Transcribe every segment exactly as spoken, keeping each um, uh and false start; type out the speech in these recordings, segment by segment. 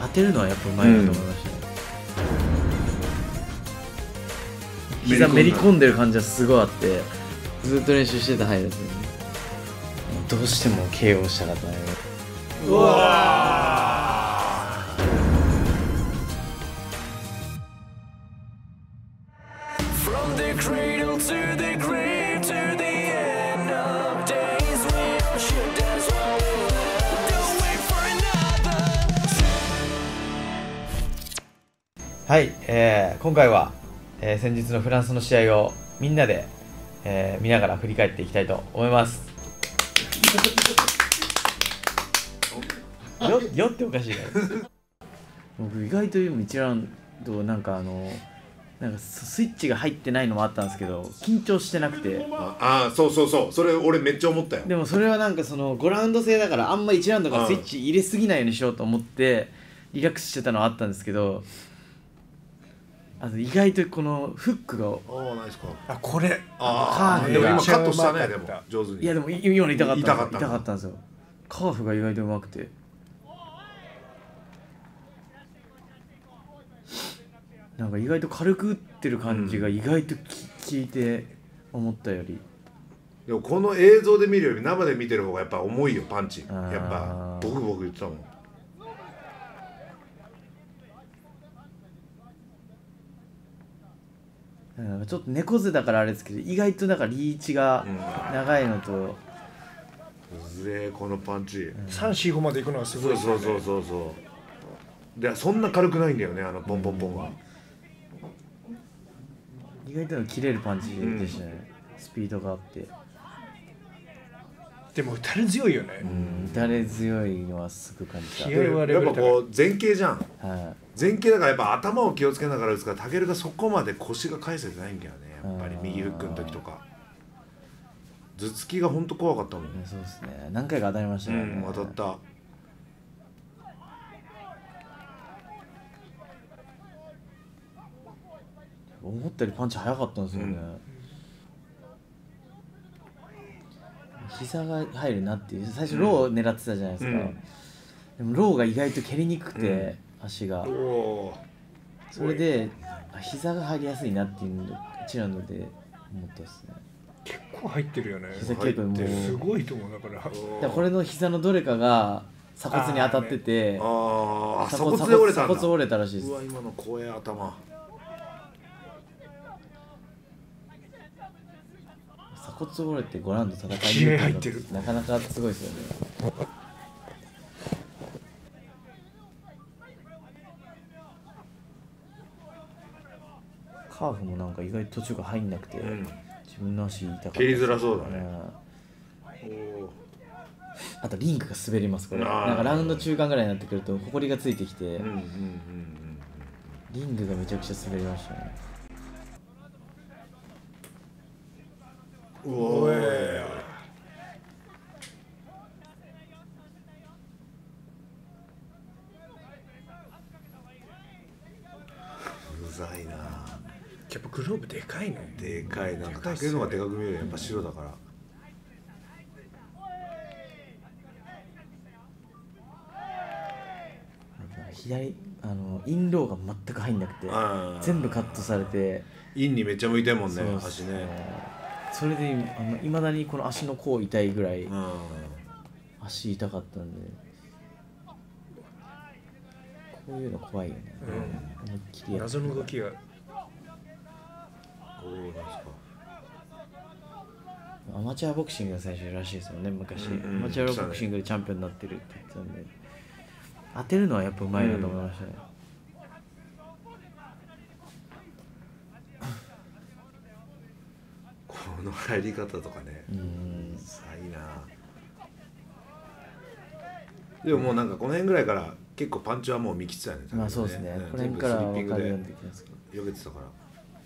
当てるのはやっぱうまいなと思いましたね、うん、膝めり込んでる感じはすごいあって、ずっと練習してた範囲ですね。どうしても ケーオー したかったね。うわはい、えー、今回は、えー、先日のフランスの試合をみんなで、えー、見ながら振り返っていきたいと思います。よ, よっておかしいから僕意外と一覧となんかあのなんかスイッチが入ってないのもあったんですけど、緊張してなくて。 ああ、そうそうそう、それ俺めっちゃ思ったよ。 でもそれはなんかそのごラウンド制だからあんまいちラウンドからスイッチ入れすぎないようにしようと思ってリラックスしてたのはあったんですけど、あと意外とこのフックが、 ああ、ナイスか。 あ、これああ、でも今カットしたね。でも上手に。 いやでも今の痛かった痛かった。 痛かったんですよ。カーフが意外とうまくて、なんか意外と軽く打ってる感じが意外と効いて思ったより。 でもこの映像で見るより生で見てる方がやっぱ重いよ、パンチ。やっぱボクボク言ってたもん。 なんかちょっと猫背だからあれですけど、意外となんかリーチが長いのと、うぜえこのパンチ、 うん、さん、よん、ごまでいくのはすごいですね。そうそうそうそう。でそんな軽くないんだよね、あのポンポンポンは。 意外と切れるパンチでしたね、うん、スピードがあって。 でも打たれ強いよね。 うん、打たれ強いのはすぐ感じた。 やっぱこう前傾じゃん、はい、前傾だからやっぱ頭を気をつけながら打つから、タケルがそこまで腰が返せてないんだよね、やっぱり右フックの時とか。頭突きがほんと怖かったもん。 そうですね、何回か当たりましたね。うん、 当たった。 思ったよりパンチ速かったんですよね、うん、膝が入るなっていう。最初ローを狙ってたじゃないですか、うん、でもローが意外と蹴りにくくて、うん、足がそれで膝が入りやすいなっていうのをいちラウンドで思ったですね。 結構入ってるよね。 膝結構もうすごいと思う。だからだからこれの膝のどれかが鎖骨に当たってて、 ああ、鎖骨で折れたんだ。 鎖骨折れたらしいです。 うわ、今の怖い頭。 鎖骨折れてごラウンド戦いに入ってる。 なかなかすごいですよね。カーフもなんか意外と途中が入んなくて、うん、自分の足痛かった。 蹴りづらそうだね。 あとリンクが滑りますこれ。なんかラウンド中間ぐらいになってくるとホコリがついてきて、リングがめちゃくちゃ滑りましたね。 うおーい。うざいな。 やっぱグローブでかいね。 でかいな。タケルのがでかく見える。やっぱ白だから。 左あのインローが全く入んなくて、全部カットされて。 インにめっちゃ向いてるもんね、足ね。 それであの未だにこの足の甲痛いぐらい足痛かったんで、こういうの怖いよね。 うん、思いっきり謎の動きが。 アマチュアボクシングが最初らしいですよね、昔。うんうん、アマチュアボクシングでチャンピオンになってるって言ってたんで、当てるのはやっぱうまいなと思いましたね。 この入り方とかね、うーん、さいいな。でももうなんかこの辺ぐらいから結構パンチはもう見切ってたよね。 まあそうですね、ね、この辺から分かるようになってきますけど、 よけてたから。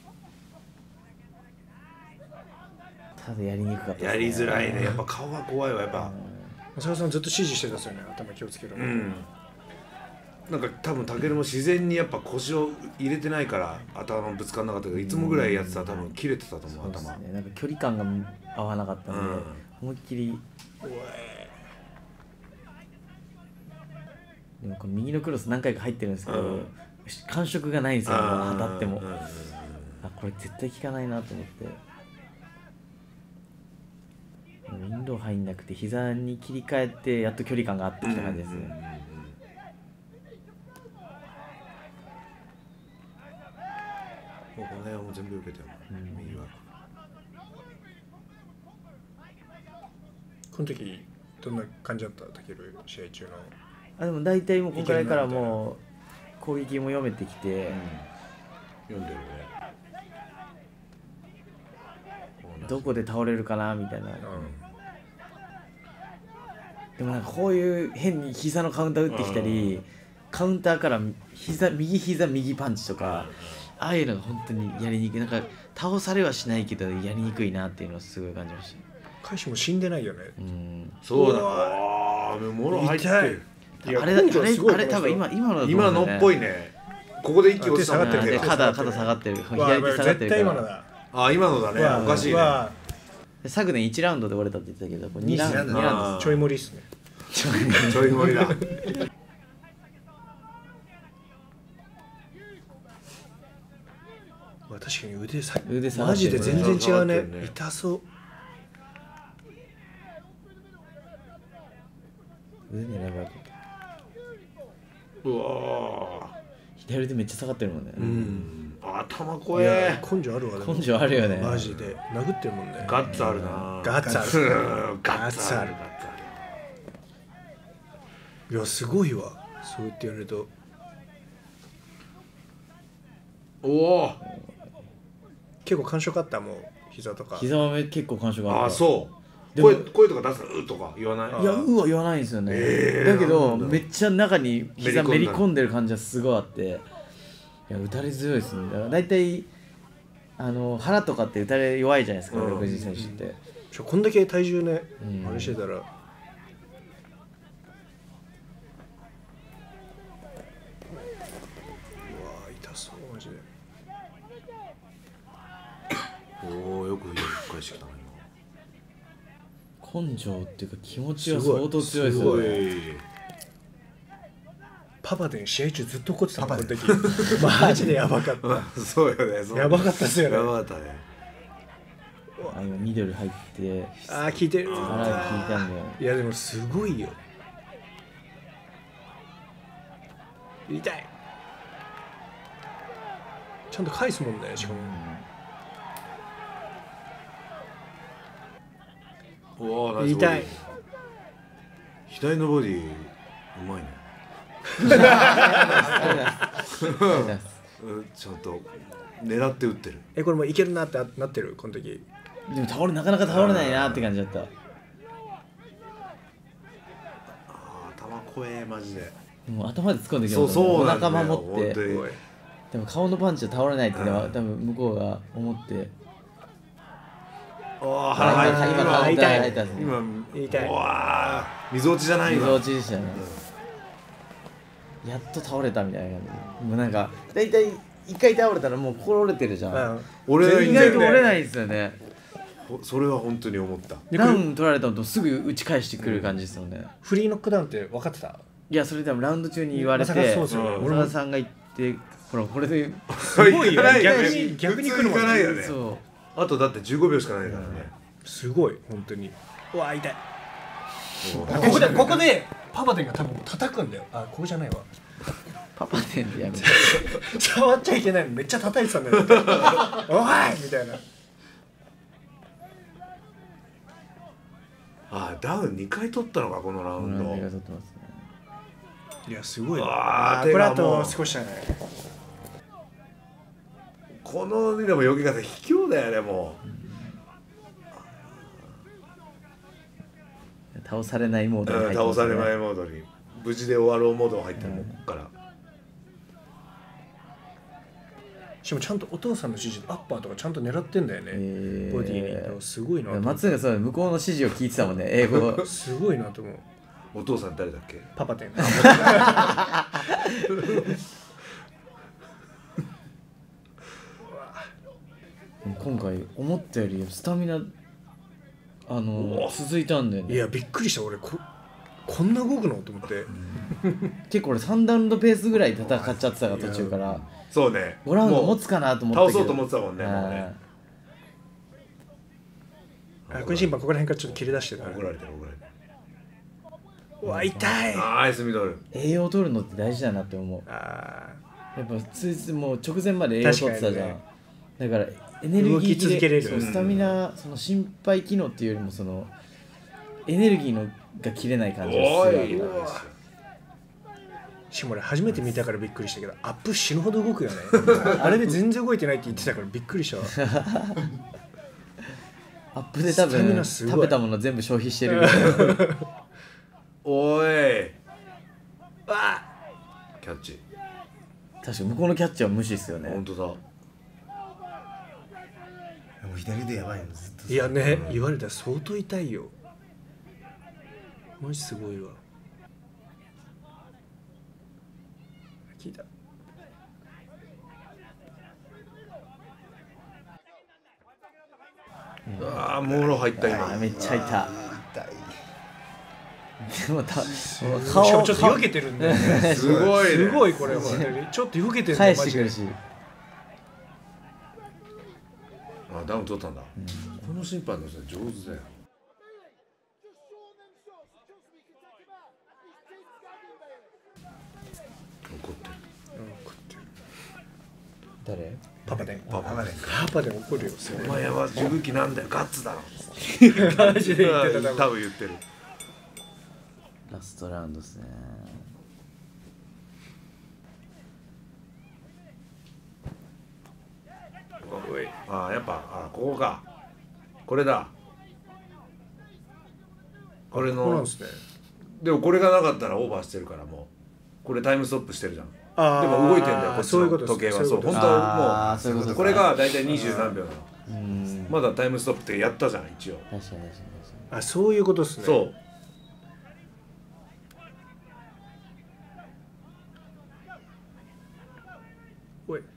ただやりにくかったですね。 やりづらいね、やっぱ顔が怖いわ、やっぱ。 浅田さんずっと指示してたんですよね、頭気をつけろ。うん、 なんか多分タケルも自然にやっぱ腰を入れてないから頭ぶつからなかったけど、いつもぐらいやってたら多分切れてたと思う、頭。 そうですね、なんか距離感が合わなかったんで、うん、思いっきり。でもこの右のクロス何回か入ってるんですけど、うん、感触がないんですよ、当たっても、うん、あこれ絶対効かないなと思って、ウィンドウ入んなくて膝に切り替えてやっと距離感があってきた感じですね。 この辺はもう全部受けてる、うん、右は。 この時どんな感じだったタケル試合中の。 あでも大体もうここからからもう攻撃も読めてきて、うん、 読んでるね。 どこで倒れるかなみたいな、うん、でもなんかこういう変に膝のカウンター打ってきたり、うん、カウンターから膝右膝右パンチとか、うん、ああいうのが本当にやりにくい。なんか倒されはしないけどやりにくいなっていうのをすごい感じました。 カイシも死んでないよね。 うん、 そうだ。ああ、もろ入ってる。 あれあれあれあれ多分今今の、 ね、今のっぽいね。ここで息落ちたもんね。 肩肩下がってる。左手下がってるから。 今のだ。 あ今のだね。おかしいね。 昨年いちラウンドで折れたって言ってたけど、これにラウンドにラウンドちょい盛りっすね。 ちょい盛りだ。 確かに腕さ腕マジで全然違うね。痛そう。 腕狙えばよかった。 うわ左腕めっちゃ下がってるもんね。 うん。頭怖え。 根性あるわね。 根性あるよね。 マジで殴ってるもんね。 ガッツあるな。 ガッツある。 ガッツある。 いやすごいわ。そう言って言われると。 おお。 結構感触あったもう膝とか。 膝は結構感触あった。 あそう。声声とか出すうとか言わない。 いやうは言わないんですよね。えー、だけどめっちゃ中に膝めり込んでる感じはすごいあって、いや打たれ強いですね。だから大体あの腹とかって打たれ弱いじゃないですか、ろくじ選手って。 ちょこんだけ体重ね、うん、あれしてたら。うわ痛そうマジで。 おおよく返してきたね。 根性っていうか気持ちは相当強いですよね。 パパで試合中ずっと怒ってたのこの時。マジでやばかった。 そうよね。 やばかったですよね。 やばかったね。 あ今ミドル入って。 ああ効いてる。 腹が効いたんだよ。 いやでもすごいよ。痛い。ちゃんと返すもんねしかも。 お痛い。 左のボディうまいね。ちゃんと狙って打ってる。 えこれもういけるなってなってるこの時。 でも倒れなかなか倒れないなって感じだった。 あ頭怖えマジで。 もう頭で突っ込んできますね。お腹守って。でも顔のパンチで倒れないって多分向こうが思って。 おー今痛い今痛い。 わー水落ちじゃない水落ちでしたね。やっと倒れたみたいな感じ。もうなんか大体一回倒れたらもう心折れてるじゃん。 俺意外と折れないですよね。 それは本当に思った。 ダウン取られたのとすぐ打ち返してくる感じですよね。 フリーノックダウンって分かってた？ いやそれ多分ラウンド中に言われて、小田さんが言ってほらこれですごいよね。逆に逆に来るもんね。 そう。 あとだってじゅうごびょうしかないからね。 すごい本当に。うわ痛い。ここでここでパパテンが多分叩くんだよ。あここじゃないわ。 パパテンでやめて。 触っちゃいけないのめっちゃ叩いてたんだよ。おいみたいな。 あダウンにかい取ったのかこのラウンド。 にかい取ってますね。 いやすごい。 ああこれあと少しじゃない。 このでも避け方卑怯だよねもう。 倒されないモードに入ってますね。倒されないモードに無事で終わろうモード入ってるもんここから。 しかもちゃんとお父さんの指示でアッパーとかちゃんと狙ってんだよね。えー、ボディにすごいな。 松永さん向こうの指示を聞いてたもんね英語。 すごいなと思う。 お父さん誰だっけ？ パパテン。 今回思ったよりスタミナあの続いたんだよね。 いやびっくりした俺 こ, こんな動くのと思って結構俺さんラウンドペースぐらい戦っちゃってたから途中からそうねごラウンド持つかなと思ったけど倒そうと思ってたもんねもうねあこれ審判ここら辺からちょっと切り出してる怒られてる怒られてるうわ痛いナイスミドル栄養取るのって大事だなって思うあやっぱついついもう直前まで栄養取ってたじゃん、 確かだからエネルギー動き続けれるそうスタミナその心肺機能っていうよりもそのエネルギーのが切れない感じがするわけだおいしかも俺初めて見たからびっくりしたけどアップ死ぬほど動くよねあれで全然動いてないって言ってたからびっくりしたわアップで多スタミ分ナすごい食べたもの全部消費してるぐらいおいあキャッチ確かに向こうのキャッチャーは無視ですよね本当だもう左でやばいのずっといやね言われたら相当痛いよマジすごいわ聞いたああモーロ入ったあ今ーめっちゃいた痛いでもたしかも顔ちょっと避けてるんだよねすごいねすごいこれ本当にちょっと避けてるんだ返よマジでしてくるしあダウン取ったんだこの審判の人上手だよ怒ってるうん怒ってる誰パパでパパパでパパで怒るよお前は自武器なんだよガッツだろマジで言ってた多分多分言ってるラストラウンドですねおいああやっぱあここかこれだこれのそうなんですねでもこれがなかったらオーバーしてるからもうこれタイムストップしてるじゃんあーでも動いてんだよこっちのそういうことです時計はそうそういうことです本当はあーそういうことですもうこれが大体二十何秒なのうんまだタイムストップってやったじゃん一応確かに確かに確かあそういうことですねそうおい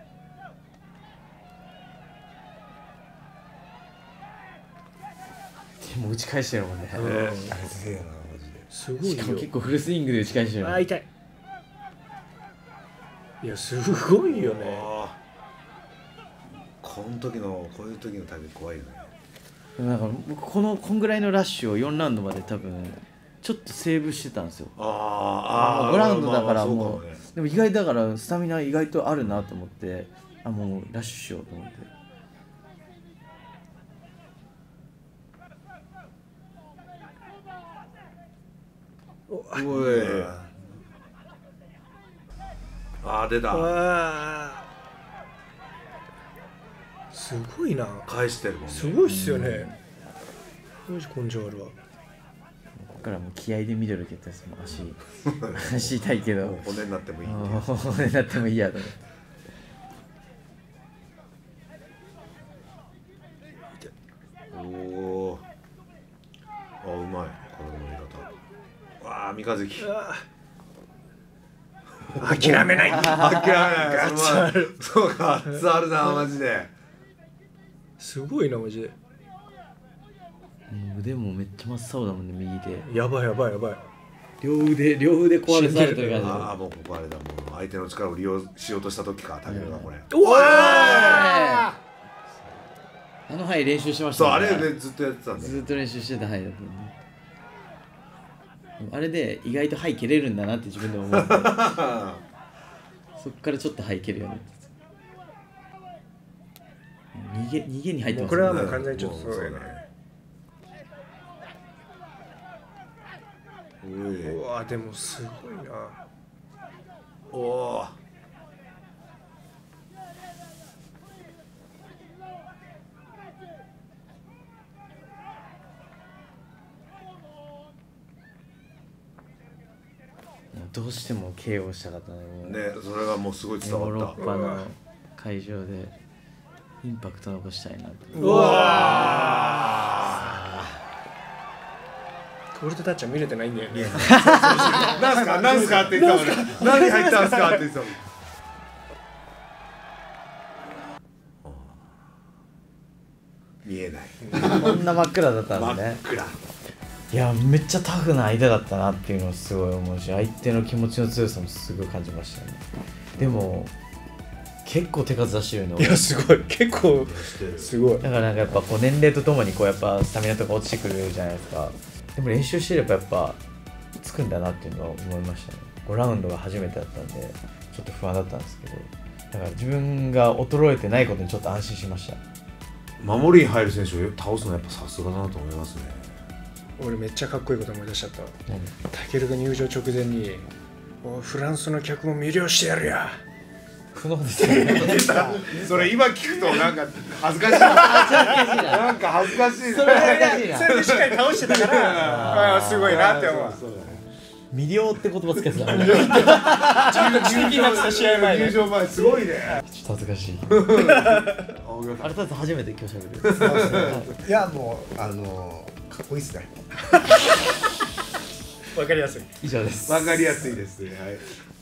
にでも打ち返してるもんねねあれ強いなマジですごいよしかも結構フルスイングで打ち返してるあー痛いいやすごいよねあーこの時のこういう時のタイム怖いよねでもなんか僕このこんぐらいのラッシュをよんラウンドまで多分ちょっとセーブしてたんですよあーあーごラウンドだからまあまあそうもうかねでも意外だからスタミナ意外とあるなと思ってあもうラッシュしようと思っておおいあー出たあーすごいな返してるもんねすごいっすよねマジ根性あるわここからもう気合でミドル蹴ったやつも足足痛いけどもう骨になってもいいってもう骨になってもいいやと思っておおあうまい体の乗り方わあ三日月諦めない諦めないガッツあるそうかガッツあるなマジですごいなマジでもう腕もめっちゃ真っ青だもんね右手やばいやばいやばい両腕両腕壊れされてる感ああもうここあれだもう相手の力を利用しようとした時かタケルがこれうわじあの範練習しましたそうあねれでずっとやってたんだよずっと練習してた範囲だったんででもあれで意外と範蹴れるんだなって自分でも思ってそっからちょっと範蹴るようになって逃げ逃げに入ってますもうこれはもう完全にちょっともそうだよねおいうわでもすごいなおおどうしても ケーオー したかったねもうねそれがもうすごい伝ヨーロわったッパの会場でインパクト残したいなとうわ俺とたっちゃん見れてないんだよねなんすかなんすかって言ってたもんね何入ったんすかって言ってたもん見えないこんな真っ暗だったん真っですね暗いやめっちゃタフな相手だったなっていうのをすごい思うし、相手の気持ちの強さもすごい感じましたね。でも結構手数出してるの。 いやすごい、結構すごい。 だからなんかやっぱこう年齢とともにこうやっぱスタミナとか落ちてくるじゃないですか。でも練習してればやっぱつくんだなっていうのは思いましたね。ごラウンドが初めてだったんでちょっと不安だったんですけど、だから自分が衰えてないことにちょっと安心しました。 守りに入る選手を倒すのはやっぱさすがだなと思いますね。 俺めっちゃかっこいいこと思い出しちゃった。タケルが入場直前におフランスの客も魅了してやるや。 そのことですか。 それ今聞くとなんか恥ずかしいなんか恥ずかしい。 それ恥ずかしいな。 それでしっかり倒してたからあすごいなって思う。 魅了って言葉つけてたね。 ちょっと中期末の試合前入場前すごいね。 ちょっと恥ずかしい。あれだと初めて今日喋る。 いやもうあのかっこいいっすね。 わかりやすい。 以上です。 わかりやすいですね。はい。